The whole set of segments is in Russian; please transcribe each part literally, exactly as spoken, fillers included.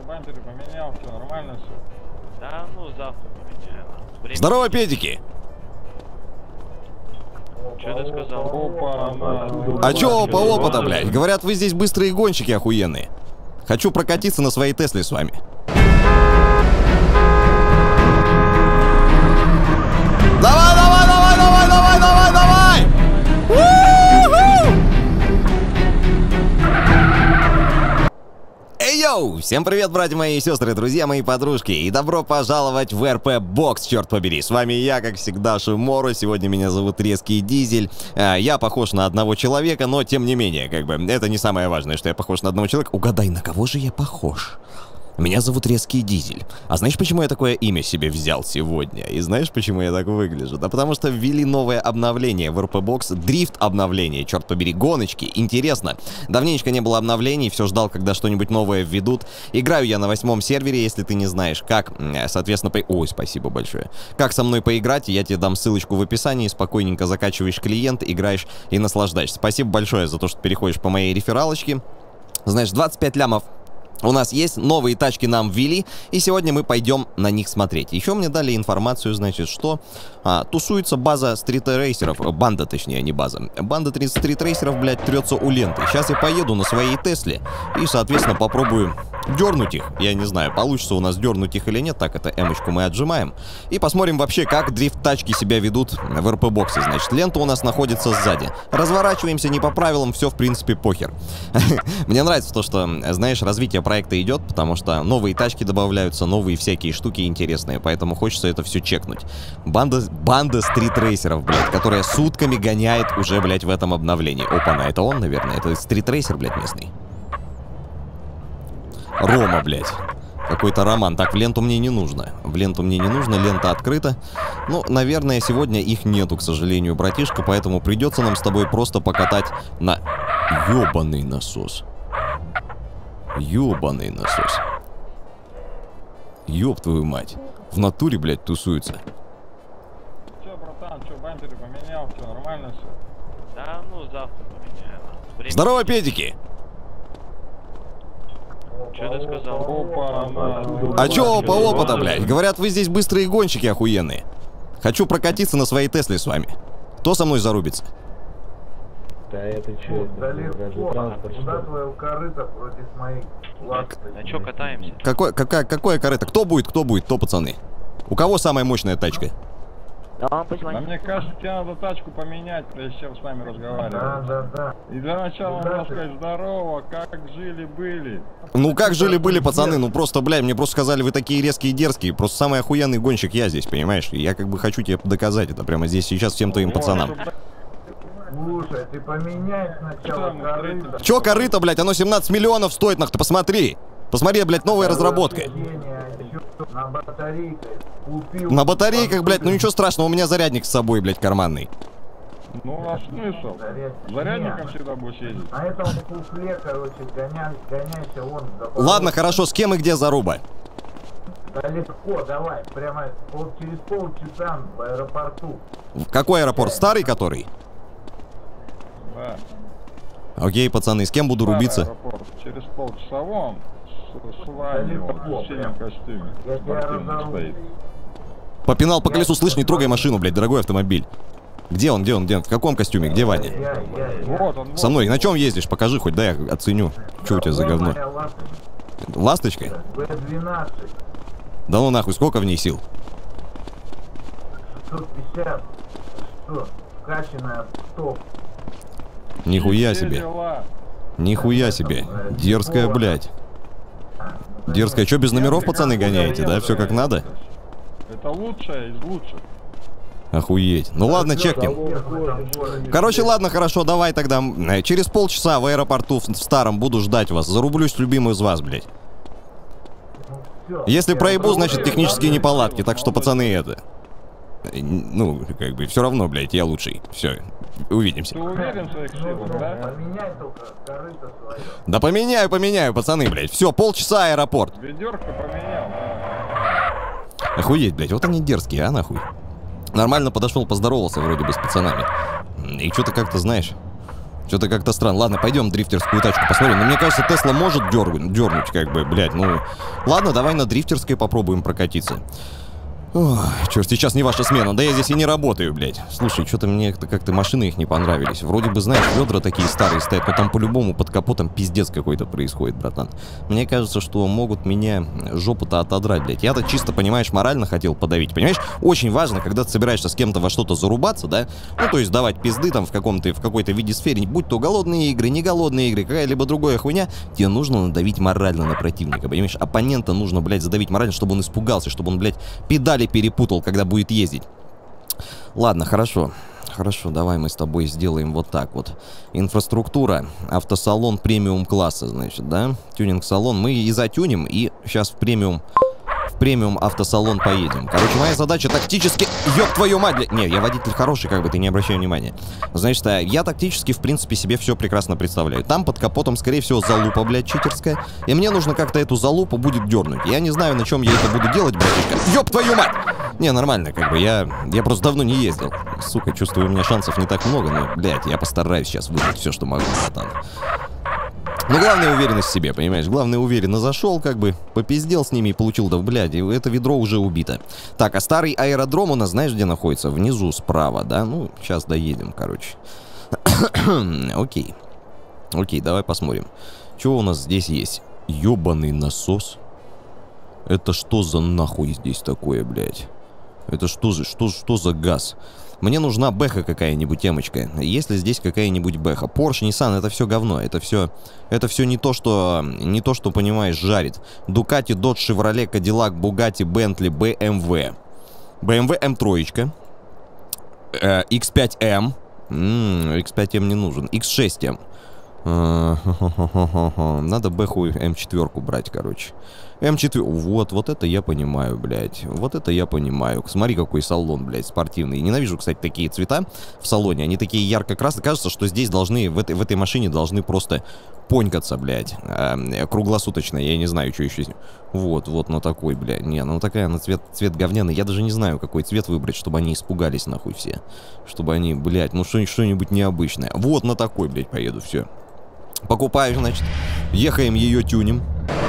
бампер поменял, все нормально все. Да, ну завтра поменяю. Время... Здорово, педики! Что ты сказал? Опа, А чё опа-опа-то, блядь? Говорят, вы здесь быстрые гонщики охуенные. Хочу прокатиться на своей Тесле с вами. Давай, давай, давай, давай, давай, давай, давай! У-ху! Эй, йоу! Всем привет, братья мои и сестры, друзья мои, подружки. И добро пожаловать в эр пи Box, черт побери. С вами я, как всегда, Шиморо. Сегодня меня зовут Резкий Дизель. Я похож на одного человека, но тем не менее, как бы, это не самое важное, что я похож на одного человека. Угадай, на кого же я похож? Меня зовут Резкий Дизель. А знаешь, почему я такое имя себе взял сегодня? И знаешь, почему я так выгляжу? Да потому что ввели новое обновление в эр пи Box. Дрифт обновление, черт побери, гоночки. Интересно. Давненько не было обновлений, все ждал, когда что-нибудь новое введут. Играю я на восьмом сервере, если ты не знаешь, как, соответственно, по... Ой, спасибо большое. Как со мной поиграть, я тебе дам ссылочку в описании, спокойненько закачиваешь клиент, играешь и наслаждаешься. Спасибо большое за то, что переходишь по моей рефералочке. Знаешь, двадцать пять лямов у нас есть, новые тачки нам ввели, и сегодня мы пойдем на них смотреть. Еще мне дали информацию, значит, что а, тусуется база стритрейсеров, банда, точнее, не база. Банда стритрейсеров, блядь, трется у ленты. Сейчас я поеду на своей Тесле и, соответственно, попробую дернуть их. Я не знаю, получится у нас дернуть их или нет. Так, это эмочку мы отжимаем. И посмотрим вообще, как дрифт-тачки себя ведут в эр пи Box. Значит, лента у нас находится сзади. Разворачиваемся не по правилам, все, в принципе, похер. Мне нравится то, что, знаешь, развитие проекта идет, потому что новые тачки добавляются, новые всякие штуки интересные, поэтому хочется это все чекнуть. Банда, банда стритрейсеров, блядь, которая сутками гоняет уже, блядь, в этом обновлении. Опа-на, это он, наверное, это стритрейсер, блядь, местный. Рома, блядь. Какой-то роман. Так, в ленту мне не нужно. В ленту мне не нужно, лента открыта. Ну, наверное, сегодня их нету, к сожалению, братишка, поэтому придется нам с тобой просто покатать на... Ёбаный насос. Ёбаный насос. Ёб твою мать. В натуре, блядь, тусуются. Че, братан, че, бампер поменял, все нормально все. Да, ну завтра поменяю. Время... Здорово, педики! Что ты сказал? Опа, А чё опа-опа-то, блядь? Говорят, вы здесь быстрые гонщики охуенные. Хочу прокатиться на своей Тесле с вами. Кто со мной зарубится? Да это че? Да легко. Куда твое корыто против моих ласточек? На чё катаемся? Какое, какая, какое корыто? Кто будет, кто будет, кто, пацаны? У кого самая мощная тачка? Да, мне кажется, тебе надо тачку поменять, прежде чем с нами разговаривать. Да, да, да. И для начала надо сказать здорово, как жили-были. Ну как жили-были, пацаны? Ну просто, блядь, мне просто сказали, вы такие резкие и дерзкие. Просто самый охуенный гонщик я здесь, понимаешь? И я как бы хочу тебе доказать это прямо здесь сейчас всем твоим пацанам. Слушай, ты поменяй сначала корыто. Чё корыто, блядь? Оно семнадцать миллионов стоит, нах, ты посмотри. Посмотри, блядь, новая разработка. На батарейках купил. На батарейках, блядь, ну ничего страшного, у меня зарядник с собой, блядь, карманный. Ну а смысл? Зарядником всегда будешь ездить. На этом куфле, короче, гоняй, гоняйся вон. Ладно, хорошо, с кем и где заруба? Да легко, давай, прямо пол, через полчаса в аэропорту. Какой аэропорт? Старый который? Да. Окей, пацаны, с кем буду рубиться? Аэропорт. Через полчаса вон. С вами, в синем костюме. Спортивный стоит. Попинал по колесу, слышь, не трогай машину, блядь, дорогой автомобиль. Где он, где он, где он? В каком костюме? Где Ваня? Вот он. Со мной. На чем ездишь? Покажи хоть, дай я оценю. Че у тебя за говно? Ласточка? бэ двенадцать. Да ну нахуй, сколько в ней сил? шестьсот пятьдесят. Что? Вкачанная в топ. Нихуя себе. Нихуя себе. Дерзкая, блядь. Дерзкая. Че, без номеров, пацаны, гоняете, да? Все как надо? Это лучшее из лучших. Охуеть. Ну ладно, чекнем. Короче, ладно, хорошо, давай тогда. Через полчаса в аэропорту в старом буду ждать вас. Зарублюсь любимую из вас, блядь. Если проебу, значит технические неполадки. Так что, пацаны, это... Ну, как бы, все равно, блядь, я лучший. Все, увидимся. Ты уверен в своих силах, да? Поменяй только корыто свое. Да поменяю, поменяю, пацаны, блядь. Все, полчаса аэропорт. Ведерко поменял, да. Охуеть, блядь, вот они дерзкие, а нахуй. Нормально подошел, поздоровался вроде бы с пацанами. И что-то как-то, знаешь, Что-то как-то странно. Ладно, пойдем дрифтерскую тачку посмотрим. Но мне кажется, Тесла может дернуть, дернуть, как бы, блядь, ну... Ладно, давай на дрифтерской попробуем прокатиться. Ох, черт, сейчас не ваша смена. Да я здесь и не работаю, блядь. Слушай, что-то мне как-то машины их не понравились. Вроде бы, знаешь, ведра такие старые стоят, но там по-любому под капотом пиздец какой-то происходит, братан. Мне кажется, что могут меня жопу-то отодрать, блядь. Я-то чисто, понимаешь, морально хотел подавить, понимаешь? Очень важно, когда ты собираешься с кем-то во что-то зарубаться, да? Ну, то есть давать пизды там в каком-то, в какой-то виде сфере, будь то голодные игры, не голодные игры, какая-либо другая хуйня, тебе нужно надавить морально на противника, понимаешь? Оппонента нужно, блядь, задавить морально, чтобы он испугался, чтобы он, блядь, педали перепутал, когда будет ездить. Ладно, хорошо. Хорошо, давай мы с тобой сделаем вот так вот. Инфраструктура, автосалон премиум класса, значит, да? Тюнинг-салон. Мы и затюним, и сейчас в премиум... В премиум автосалон поедем. Короче, моя задача тактически... Ёб твою мать, блядь! Не, я водитель хороший, как бы, ты не обращай внимания. Значит, я тактически, в принципе, себе все прекрасно представляю. Там под капотом, скорее всего, залупа, блядь, читерская. И мне нужно как-то эту залупу будет дернуть. Я не знаю, на чем я это буду делать, братишка. Ёб твою мать! Не, нормально, как бы, я... Я просто давно не ездил. Сука, чувствую, у меня шансов не так много, но, блядь, я постараюсь сейчас выдать все, что могу, братан. Но главное уверенность в себе, понимаешь? Главное уверенно зашел, как бы, попиздел с ними и получил, да, блядь, это ведро уже убито. Так, а старый аэродром у нас, знаешь, где находится? Внизу справа, да? Ну, сейчас доедем, короче. Окей. Окей, давай посмотрим. Что у нас здесь есть? Ёбаный насос. Это что за нахуй здесь такое, блядь? Это что за, что, что за газ? Мне нужна бэха какая-нибудь, темочка. Есть ли здесь какая-нибудь бэха? Porsche, Nissan, это все говно. Это все, это все не то, что, не то, что, понимаешь, жарит. Ducati, Dodge, Chevrolet, Cadillac, Bugatti, Bentley, бэ эм вэ. бэ эм вэ эм три. Э, икс пять эм. М-м, икс пять эм не нужен. икс шесть эм. Надо бэху эм четыре брать, короче. эм четыре. Вот, вот это я понимаю, блядь. Вот это я понимаю. Смотри, какой салон, блядь, спортивный. Ненавижу, кстати, такие цвета в салоне. Они такие ярко-красные. Кажется, что здесь должны, в этой, в этой машине должны просто понькаться, блядь. Э, круглосуточно. Я не знаю, что еще. Вот, вот, на такой, блядь. Не, ну такая, на цвет, цвет говняный. Я даже не знаю, какой цвет выбрать, чтобы они испугались, нахуй, все. Чтобы они, блядь, ну что-нибудь необычное. Вот на такой, блядь, поеду, все. Покупаю, значит. Ехаем, ее тюним.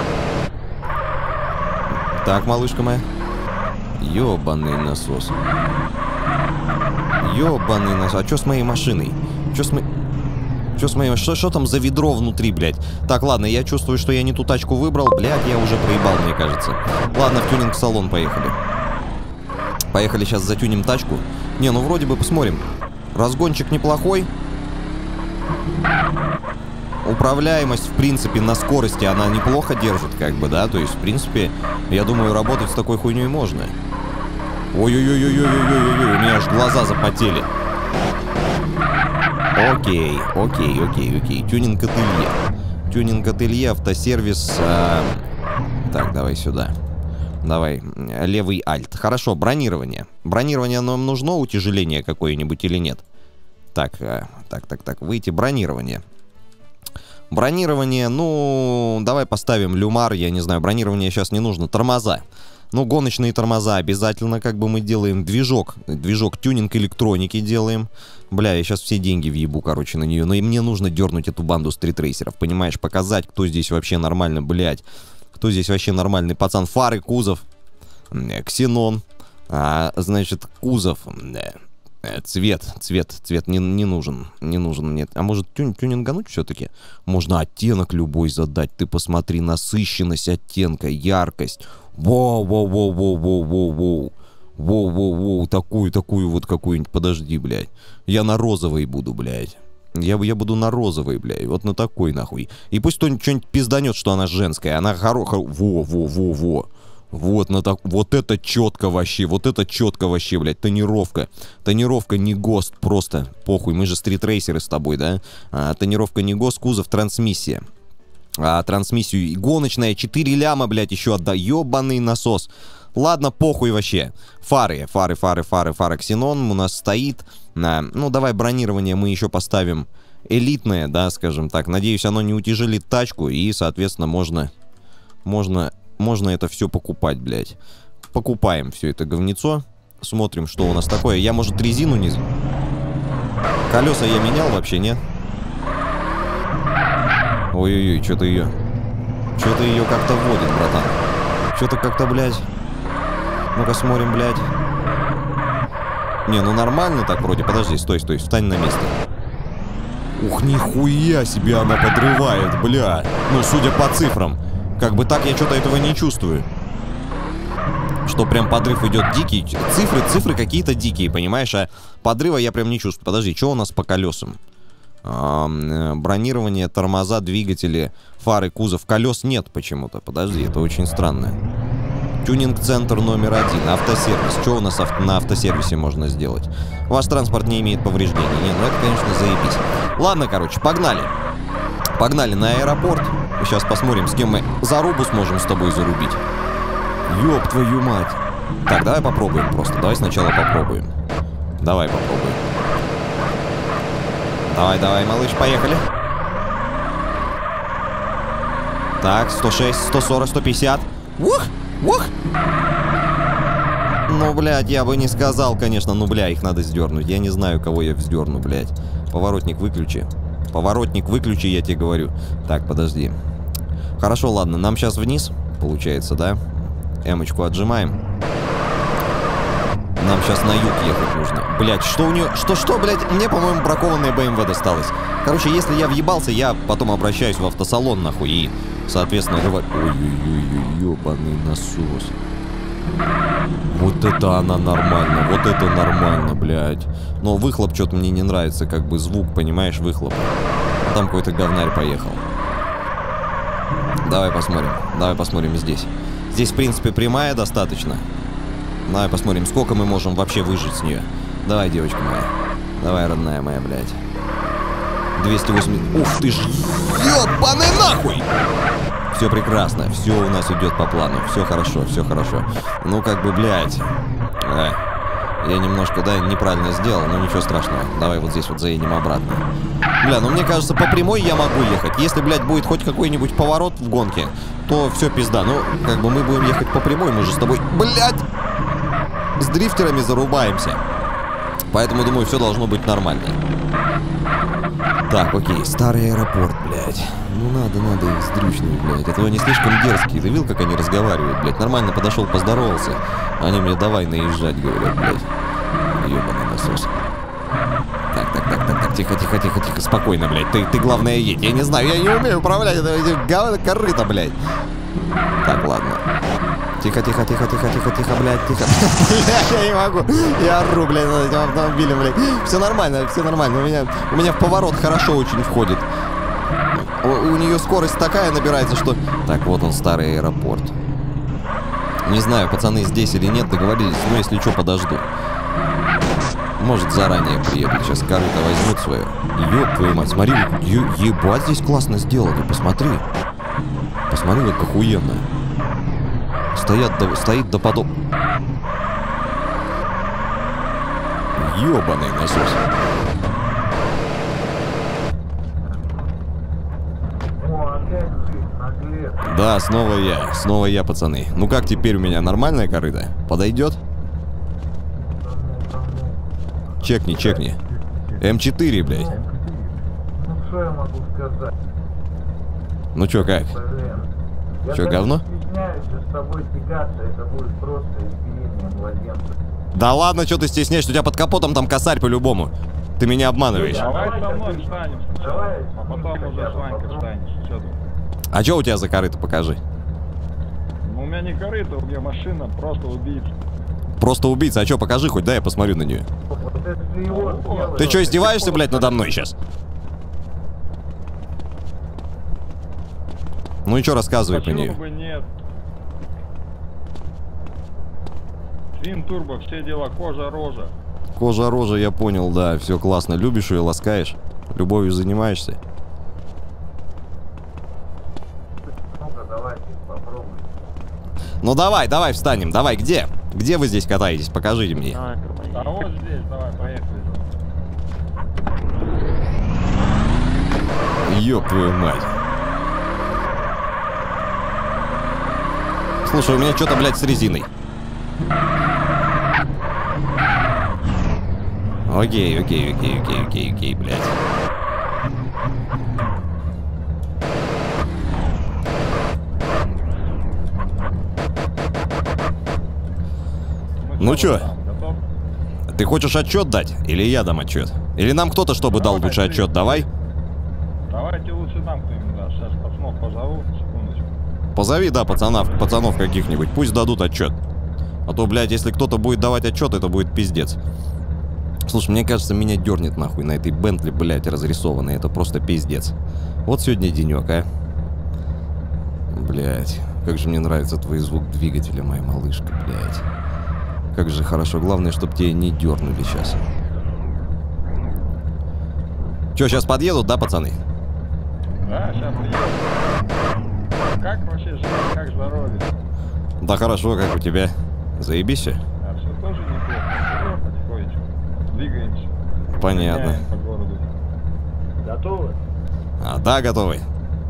Так, малышка моя. Ёбаный насос. Ёбаный насос. А что с моей машиной? Что с моей... Что с моей... Что, что там за ведро внутри, блядь? Так, ладно, я чувствую, что я не ту тачку выбрал. Блядь, я уже проебал, мне кажется. Ладно, в тюнинг-салон поехали. Поехали сейчас затюним тачку. Не, ну вроде бы посмотрим. Разгончик неплохой. Управляемость, в принципе, на скорости она неплохо держит, как бы, да? То есть, в принципе, я думаю, работать с такой хуйней можно. Ой-ой-ой-ой-ой-ой-ой-ой, у меня аж глаза запотели. Окей, окей, окей, окей. Тюнинг-ателье. Тюнинг-ателье, автосервис. А... Так, давай сюда. Давай, левый альт. Хорошо, бронирование. Бронирование нам нужно, утяжеление какое-нибудь или нет? Так, так, так, так, выйти, бронирование. Бронирование, ну, давай поставим люмар, я не знаю, бронирование сейчас не нужно. Тормоза. Ну, гоночные тормоза обязательно, как бы мы делаем. Движок, движок тюнинг электроники делаем. Бля, я сейчас все деньги въебу, короче, на нее. Но и мне нужно дернуть эту банду стритрейсеров, понимаешь, показать, кто здесь вообще нормально, блядь. Кто здесь вообще нормальный пацан. Фары, кузов, ксенон, а, значит, кузов, да. Цвет, цвет, цвет не, не нужен, не нужен мне. А может тюн, тюнингануть все-таки? Можно оттенок любой задать. Ты посмотри, насыщенность оттенка, яркость. Воу-воу-воу-воу-воу-воу-воу. Воу-воу-воу, такую, такую вот какую-нибудь. Подожди, блядь. Я на розовой буду, блядь. Я, я буду на розовой, блядь. Вот на такой, нахуй. И пусть кто-нибудь что-нибудь пизданет, что она женская. Она хорошая. Во-во-во-во. Вот, на так, вот это четко вообще, вот это четко вообще, блядь, тонировка. Тонировка не ГОСТ, просто похуй, мы же стритрейсеры с тобой, да? А, тонировка не ГОСТ, кузов, трансмиссия. А, трансмиссию гоночная, четыре ляма, блядь, еще отдай, ёбаный насос. Ладно, похуй вообще. Фары, фары, фары, фары, фары, ксенон у нас стоит. А, ну, давай бронирование мы еще поставим элитное, да, скажем так. Надеюсь, оно не утяжелит тачку и, соответственно, можно, можно... Можно это все покупать, блядь. Покупаем все это говнецо. Смотрим, что у нас такое. Я, может, резину не... Колеса я менял вообще, нет? Ой-ой-ой, что-то ее... Что-то ее как-то вводит, братан. Что-то как-то, блядь... Ну-ка смотрим, блядь. Не, ну нормально так вроде. Подожди, стой, стой, встань на место. Ух, нихуя себе она подрывает, бля. Ну, судя по цифрам. Как бы так я что-то этого не чувствую. Что прям подрыв идет дикий. Цифры, цифры какие-то дикие, понимаешь? А подрыва я прям не чувствую. Подожди, что у нас по колесам? А, бронирование, тормоза, двигатели, фары, кузов. Колес нет почему-то. Подожди, это очень странно. Тюнинг-центр номер один. Автосервис. Что у нас ав на автосервисе можно сделать? Ваш транспорт не имеет повреждений. Не, ну это, конечно, заебись. Ладно, короче, погнали. Погнали на аэропорт. Сейчас посмотрим, с кем мы зарубу сможем с тобой зарубить. Ёб твою мать. Так, давай попробуем просто. Давай сначала попробуем. Давай попробуем. Давай, давай, малыш, поехали. Так, сто шесть, сто сорок, сто пятьдесят. Ух! Ух! Ну, блядь, я бы не сказал, конечно. Ну, бля, их надо сдернуть. Я не знаю, кого я вздерну, блядь. Поворотник выключи. Поворотник выключи, я тебе говорю. Так, подожди. Хорошо, ладно, нам сейчас вниз, получается, да? Эмочку отжимаем. Нам сейчас на юг ехать нужно. Блядь, что у нее... Что-что, блядь? Мне, по-моему, бракованная бэ эм вэ досталась. Короче, если я въебался, я потом обращаюсь в автосалон, нахуй, и, соответственно, говорю... Ой-ой-ой, ёбаный насос. Вот это она нормально, вот это нормально, блядь. Но выхлоп что-то мне не нравится, как бы звук, понимаешь, выхлоп. Там какой-то говнарь поехал. Давай посмотрим, давай посмотрим здесь. Здесь, в принципе, прямая достаточно. Давай посмотрим, сколько мы можем вообще выжить с нее. Давай, девочка моя. Давай, родная моя, блядь. двести восемьдесят... Ух ты ж, ёбаный нахуй! Все прекрасно, все у нас идет по плану. Все хорошо, все хорошо. Ну, как бы, блядь. Да. Я немножко, да, неправильно сделал, но ничего страшного. Давай вот здесь вот заедем обратно. Бля, ну мне кажется, по прямой я могу ехать. Если, блядь, будет хоть какой-нибудь поворот в гонке, то все пизда. Ну, как бы мы будем ехать по прямой, мы же с тобой, блядь, с дрифтерами зарубаемся. Поэтому, думаю, все должно быть нормально. Так, окей, старый аэропорт, блядь. Ну надо, надо их сдрючнуть, блядь. А то они слишком дерзкие. Ты видел, как они разговаривают, блядь? Нормально подошел, поздоровался. Они мне давай наезжать, говорят, блядь. Ёбаный насос. Так, так, так, так, так, тихо, тихо, тихо, тихо, спокойно, блядь. Ты, ты главное, едь. Я не знаю, я не умею управлять. Это говно корыто, блядь. Так, ладно. Тихо, тихо, тихо, тихо, тихо, тихо, блядь, тихо. Блядь, я не могу. Я ору, блядь, над этим автомобилем, блядь. Все нормально, все нормально. У меня, у меня в поворот хорошо очень входит. У, у нее скорость такая набирается, что... Так, вот он, старый аэропорт. Не знаю, пацаны здесь или нет, договорились. Но если что, подожду. Может, заранее приедут. Сейчас корыто возьмут свое. Ёб твою мать, смотри. Е ебать, здесь классно сделано. Посмотри. Посмотри, как охуенно. Стоят до, стоит до подоб... Ёбаный насос. Да, снова я. Снова я, пацаны. Ну как теперь у меня? Нормальная корыта? Подойдет? Чекни, чекни. эм четыре, блядь. Ну что я могу сказать? Ну чё, как? Я Чё, говно? стесняюсь с тобой тягаться, это будет просто избиение младенца. Да ладно, что ты стесняешься? У тебя под капотом там косарь по-любому. Ты меня обманываешь. Давай со мной встанем сначала, а потом уже с Ванькой встанешь. Чё ты? А что у тебя за корыто? Покажи. Ну, у меня не корыто, у меня машина, просто убийца. Просто убийца. А что, покажи хоть, дай я посмотрю на нее. Вот это ты его сделал. Ты что, издеваешься, блядь, надо мной сейчас? Ну и что, рассказывай про нее. Бы нет. Твин турбо, все дела, кожа, рожа. Кожа, рожа, я понял, да, все классно. Любишь ее, ласкаешь? Любовью занимаешься? Ну-ка, давайте попробуем. Ну давай, давай встанем, давай, где? Где вы здесь катаетесь? Покажите мне. Давай, тормози. А вот здесь, давай, поехали. Ёб твою мать. Слушай, у меня что-то, блядь, с резиной. Окей, окей, окей, окей, окей, окей, блядь. Ну чё? Там, готов? Ты хочешь отчет дать? Или я дам отчет? Или нам кто-то, чтобы дал лучше отчет? Давай. Давайте лучше нам кто-нибудь даст. Сейчас пацанов позову. Секундочку. Позови, да, пацанов, пацанов каких-нибудь. Пусть дадут отчет. А то, блядь, если кто-то будет давать отчет, это будет пиздец. Слушай, мне кажется, меня дернет нахуй на этой Бентли, блядь, разрисованной. Это просто пиздец. Вот сегодня денек, а. Блядь, как же мне нравится твой звук двигателя, моя малышка, блядь. Как же хорошо. Главное, чтобы тебя не дернули сейчас. Че, сейчас подъедут, да, пацаны? Да, сейчас приеду. Как вообще жизнь, как здоровье? Да хорошо, как у тебя? Заебись все? А все тоже неплохо. Живем потихонечку. Двигаемся. Понятно. Гоняем по городу. Готовы? А, да, готовы.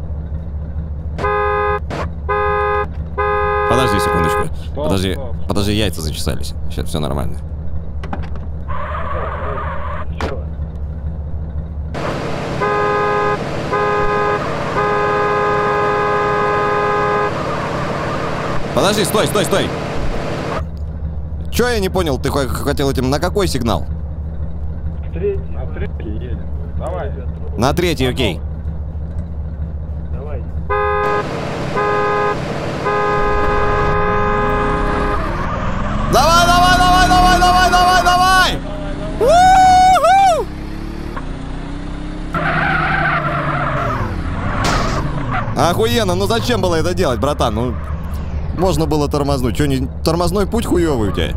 Подожди секундочку. Стоп, подожди, стоп, стоп. подожди, яйца зачесались. Сейчас все нормально. Чё? Подожди, стой, стой, стой. Че я не понял, ты х- хотел этим на какой сигнал? Третий. На третий едем. Давай. На третий, окей. Давай. Давай, давай, давай, давай, давай, давай, давай! У-ху! Охуенно, ну зачем было это делать, братан? Ну, можно было тормознуть. Че, не тормозной путь хуёвый у тебя?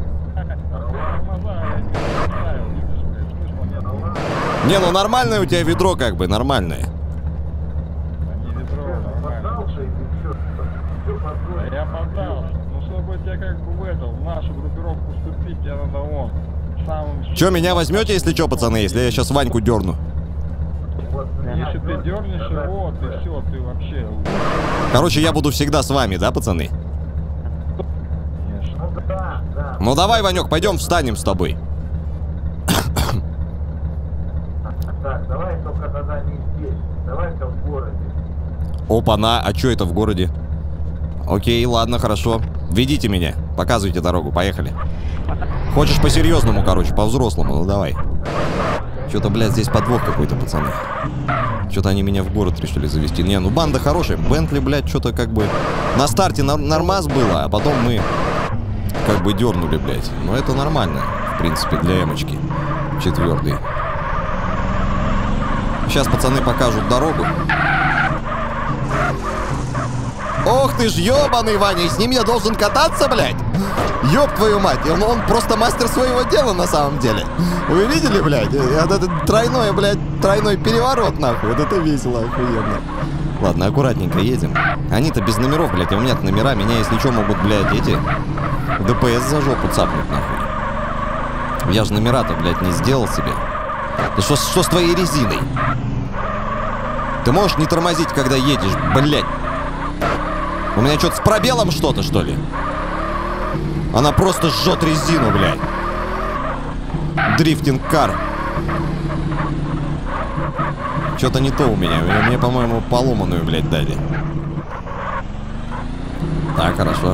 Не, ну нормальное у тебя ведро как бы, нормальное. Не ведро, нормально. Поддался или что? Все Да подгонит. я поддался. Ну, чтобы тебе как бы в это, в нашу группировку вступить, тебе надо вон. Самым... Че, меня возьмете, если что, пацаны, если я сейчас Ваньку дерну? Вот, Если ты дернешь его, ты все, ты вообще... Короче, я буду всегда с вами, да, пацаны? Конечно. Ну да, да. Ну давай, Ванек, пойдем встанем с тобой. Так, давай только тогда не здесь. Давай-ка в городе. Опа-на, а что это в городе? Окей, ладно, хорошо. Ведите меня, показывайте дорогу, поехали. Хочешь по-серьезному, короче, по-взрослому, ну давай. Что-то, блядь, здесь подвох какой-то, пацаны. Что-то они меня в город решили завести. Не, ну банда хорошая. Бентли, блядь, что-то как бы... На старте нар- нормас было, а потом мы как бы дернули, блядь. Но это нормально, в принципе, для эмочки. Четвертый. Сейчас пацаны покажут дорогу. Ох ты ж ёбаный, Ваня, и с ним я должен кататься, блядь? Ёб твою мать, он, он просто мастер своего дела на самом деле. Вы видели, блядь? Это, это тройной, блядь, тройной переворот, нахуй. Вот это весело, охуенно. Ладно, аккуратненько едем. Они-то без номеров, блядь, а у меня-то номера. Меня, если что, могут, блядь, эти ДПС за жопу цапнуть, нахуй. Я же номера-то, блядь, не сделал себе. Да что, что с твоей резиной? Ты можешь не тормозить, когда едешь, блядь? У меня что-то с пробелом что-то, что ли? Она просто жжет резину, блядь. Дрифтинг-кар. Что-то не то у меня. Мне, мне, по-моему, поломанную, блядь, дали. Так, хорошо.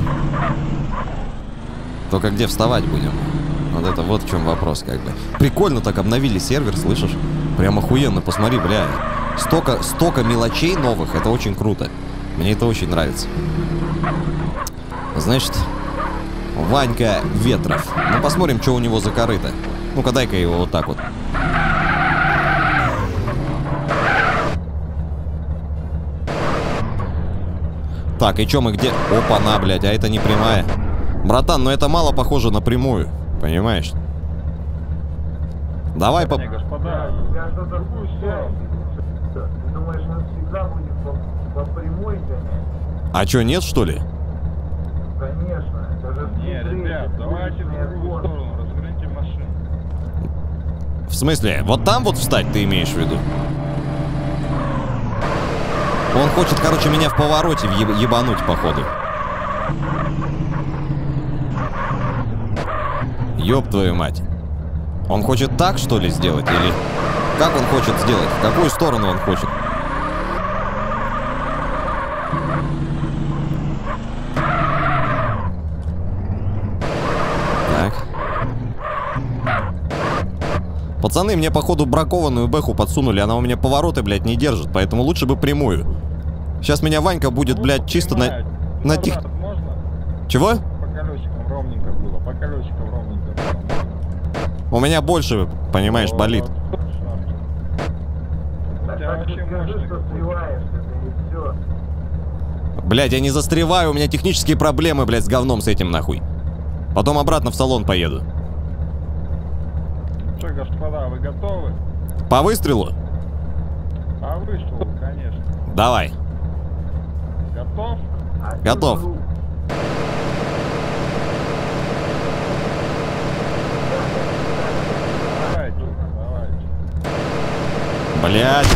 Только где вставать будем? Вот это вот в чем вопрос, как бы. Прикольно так обновили сервер, слышишь? Прям охуенно, посмотри, бля. Столько, столько мелочей новых, это очень круто. Мне это очень нравится. Значит, Ванька Ветров. Ну, посмотрим, что у него за корыто. Ну-ка, дай-ка его вот так вот. Так, и чё мы где? Опа-на, блядь, а это не прямая. Братан, ну это мало похоже на прямую. Понимаешь? Давай по... Не, господа, Я что-то в другую сторону. Ты думаешь, мы всегда будем по, по прямой гонять? А чё, нет, что ли? Конечно. Это же Не, ребят, давайте в другую сторону, разверните машину. В смысле? Вот там вот встать ты имеешь в виду? Он хочет, короче, меня в повороте въеб- ебануть, походу. Ёб твою мать. Он хочет так, что ли, сделать? Или как он хочет сделать? В какую сторону он хочет? Пацаны, мне, походу, бракованную бэху подсунули. Она у меня повороты, блядь, не держит. Поэтому лучше бы прямую. Сейчас меня Ванька будет, блядь, чисто на... на тех... Чего? По колесикам ровненько было. По колесикам ровненько было. У меня больше, понимаешь, болит. Блядь, я не застреваю, у меня технические проблемы, блядь, с говном с этим, нахуй. Потом обратно в салон поеду. Ну что, господа, вы готовы? По выстрелу? По выстрелу, конечно. Давай. Готов? Готов. Давайте, давайте. Блядь.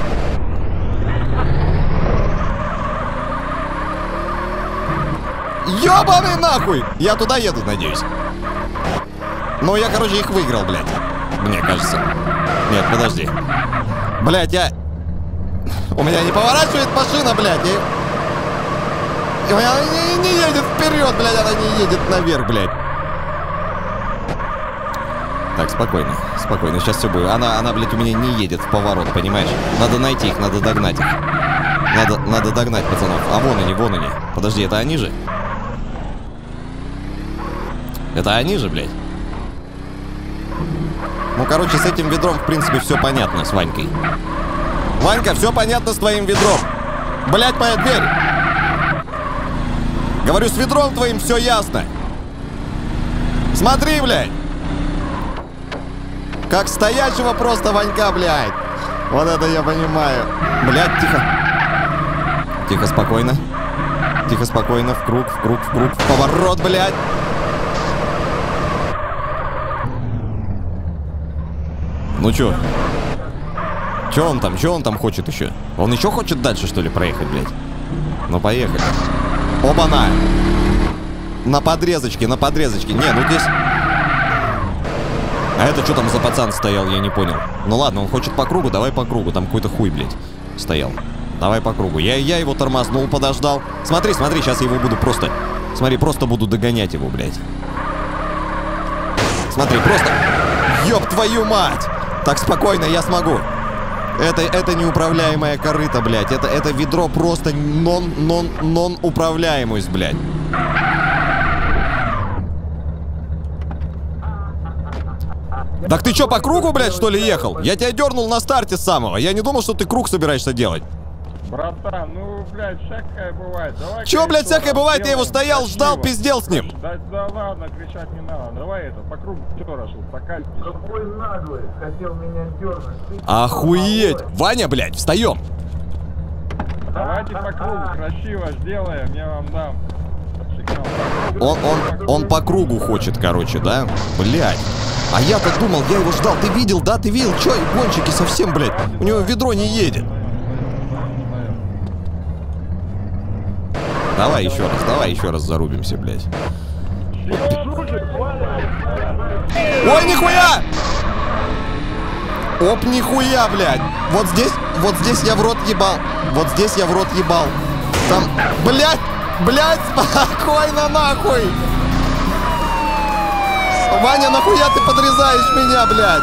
Ёбаный нахуй! Я туда еду, надеюсь. Ну, я, короче, их выиграл, блядь. Мне кажется. Нет, подожди. Блядь, я... У меня не поворачивает машина, блядь. И... И у меня она не, не едет вперед, блядь. Она не едет наверх, блядь. Так, спокойно. Спокойно, сейчас все будет. Она, она, блядь, у меня не едет в поворот, понимаешь? Надо найти их, надо догнать их. Надо, надо догнать, пацанов. А вон они, вон они. Подожди, это они же? Это они же, блядь? Ну, короче, с этим ведром, в принципе, все понятно с Ванькой. Ванька, все понятно с твоим ведром. Блядь, моя дверь. Говорю, с ведром твоим все ясно. Смотри, блядь. Как стоячего просто Ванька, блядь. Вот это я понимаю. Блядь, тихо. Тихо, спокойно. Тихо, спокойно. В круг, в круг, в круг. В поворот, блядь. Ну чё? Чё он там? Чё он там хочет еще? Он еще хочет дальше, что ли, проехать, блядь? Ну, поехали. Оба-на! На подрезочке, на подрезочке. Не, ну здесь... А это что там за пацан стоял, я не понял. Ну ладно, он хочет по кругу, давай по кругу. Там какой-то хуй, блядь, стоял. Давай по кругу. Я, я его тормознул, подождал. Смотри, смотри, сейчас я его буду просто... Смотри, просто буду догонять его, блядь. Смотри, просто... Ёб твою мать! Так, спокойно, я смогу. Это, это неуправляемая корыта, блядь. Это, это ведро просто нон, нон, нон управляемость, блядь. Так ты чё, по кругу, блядь, что ли, ехал? Я тебя дернул на старте с самого. Я не думал, что ты круг собираешься делать. Братан, ну, блядь, всякое бывает. Давай, чё, блядь, всякое бывает? Я его стоял, ждал, пиздел с ним. Да, да ладно, кричать не надо. Давай это, по кругу все раз, прокатись. Какой наглый, хотел меня дернуть. Охуеть! Ваня, блядь, встаем! Давайте по кругу, красиво сделаем, я вам дам. Сигнал. Он, он, он по кругу хочет, короче, да? Блядь. А я-то думал, я его ждал. Ты видел, да? Ты видел? Чё, гонщики совсем, блядь? У него ведро не едет. Давай еще раз, давай еще раз зарубимся, блядь. Ой, нихуя! Оп, нихуя, блядь. Вот здесь, вот здесь я в рот ебал. Вот здесь я в рот ебал. Там, блядь, блядь, спокойно, нахуй. Ваня, нахуя ты подрезаешь меня, блядь?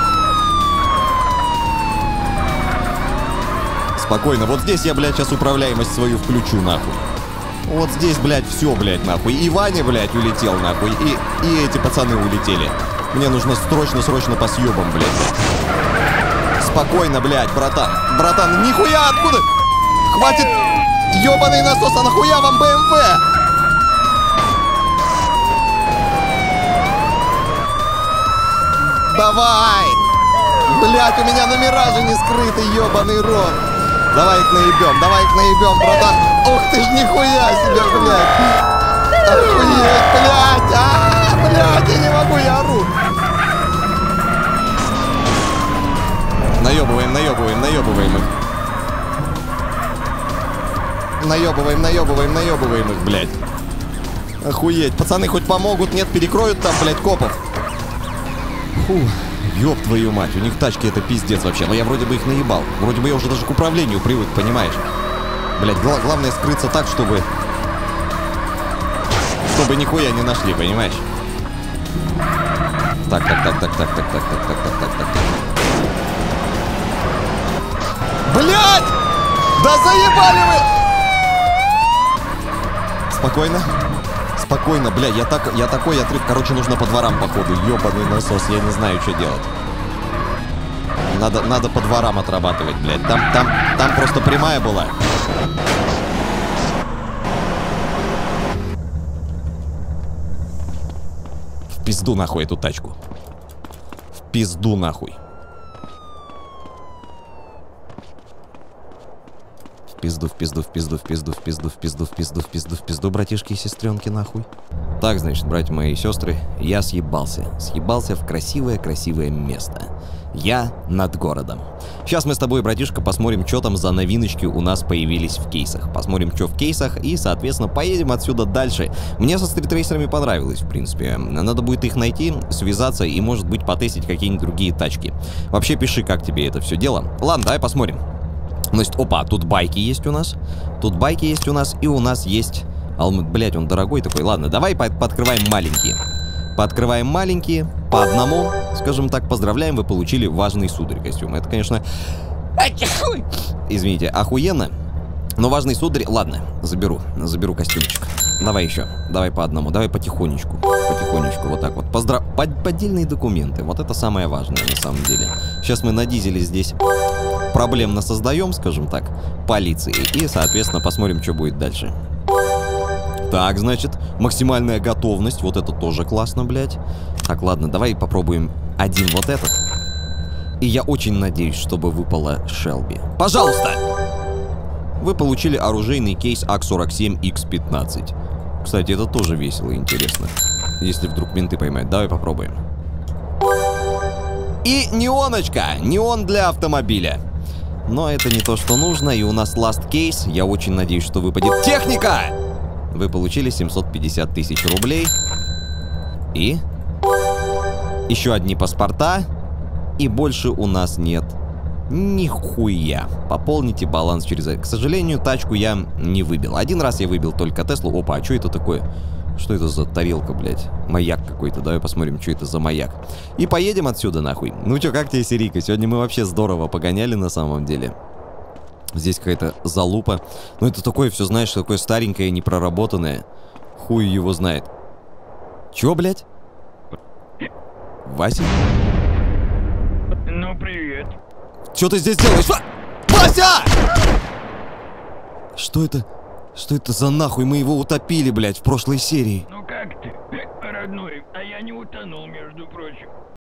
Спокойно, вот здесь я, блядь, сейчас управляемость свою включу, нахуй. Вот здесь, блядь, все, блядь, нахуй. И Ваня, блядь, улетел, нахуй. И, и эти пацаны улетели. Мне нужно срочно-срочно по съебам, блядь. Спокойно, блядь, братан. Братан, нихуя, откуда? Хватит, ебаный насос, а нахуя вам бэ эм вэ? Давай! Блядь, у меня номера же не скрыты, ебаный рот. Давай их наебем, давай их наебем, братан. Ух ты ж, нихуя себе, блядь. Охуеть, блядь. А, блядь, я не могу, я ору. Наебываем, наебываем, наебываем их. Наебываем, наебываем, наебываем их, блядь. Охуеть. Пацаны хоть помогут, нет, перекроют там, блядь, копов. Фу, ёб твою мать, у них тачки это пиздец вообще. Но я вроде бы их наебал. Вроде бы я уже даже к управлению привык, понимаешь? Блядь, гла главное скрыться так, чтобы... Чтобы нихуя не нашли, понимаешь? Так, так, так, так, так, так, так, так, так, так, так, так, так. Блядь! Да заебали вы! Спокойно. Спокойно, бля, я, так, я такой отрыв. Короче, нужно по дворам, походу. Ёбаный насос, я не знаю, что делать. Надо, надо по дворам отрабатывать, блядь. Там, там, там просто прямая была. В пизду нахуй эту тачку. В пизду нахуй. В пизду, в пизду, в пизду, в пизду, в пизду, в пизду, в пизду, в пизду, в пизду, братишки и сестренки, нахуй. Так, значит, братья мои и сестры, я съебался. Съебался в красивое-красивое место. Я над городом. Сейчас мы с тобой, братишка, посмотрим, что там за новиночки у нас появились в кейсах. Посмотрим, что в кейсах, и, соответственно, поедем отсюда дальше. Мне со стритрейсерами понравилось, в принципе. Надо будет их найти, связаться и, может быть, потестить какие-нибудь другие тачки. Вообще, пиши, как тебе это все дело. Ладно, давай посмотрим. Значит, опа, тут байки есть у нас. Тут байки есть у нас, и у нас есть... Алмык, блядь, он дорогой такой. Ладно, давай под подкрываем маленькие. Подкрываем маленькие, по одному. Скажем так, поздравляем, вы получили важный сударь костюм. Это, конечно... Извините, охуенно. Но важный сударь... Ладно, заберу. Заберу костюмчик. Давай еще. Давай по одному. Давай потихонечку. Потихонечку, вот так вот. Поздрав... Под... Поддельные документы. Вот это самое важное, на самом деле. Сейчас мы на дизеле здесь проблемно создаем, скажем так, полиции. И, соответственно, посмотрим, что будет дальше. Так, значит, максимальная готовность. Вот это тоже классно, блядь. Так, ладно, давай попробуем один вот этот. И я очень надеюсь, чтобы выпала Шелби. Пожалуйста! Вы получили оружейный кейс ак сорок семь икс пятнадцать. Кстати, это тоже весело и интересно. Если вдруг менты поймают. Давай попробуем. И неоночка! Неон для автомобиля. Но это не то, что нужно. И у нас last кейс. Я очень надеюсь, что выпадет техника! Вы получили семьсот пятьдесят тысяч рублей. И... еще одни паспорта. И больше у нас нет нихуя. Пополните баланс через... К сожалению, тачку я не выбил. Один раз я выбил только Теслу. Опа, а что это такое? Что это за тарелка, блядь? Маяк какой-то. Давай посмотрим, что это за маяк. И поедем отсюда, нахуй. Ну чё, как тебе, Сирийка? Сегодня мы вообще здорово погоняли, на самом деле. Здесь какая-то залупа. Ну это такое все, знаешь, такое старенькое, непроработанное. Хуй его знает. Чё, блядь? Вася? Ну, привет. Чё ты здесь делаешь? Вася! Что это? Что это за нахуй? Мы его утопили, блядь, в прошлой серии. Ну как ты, родной? А я не утонул, между прочим.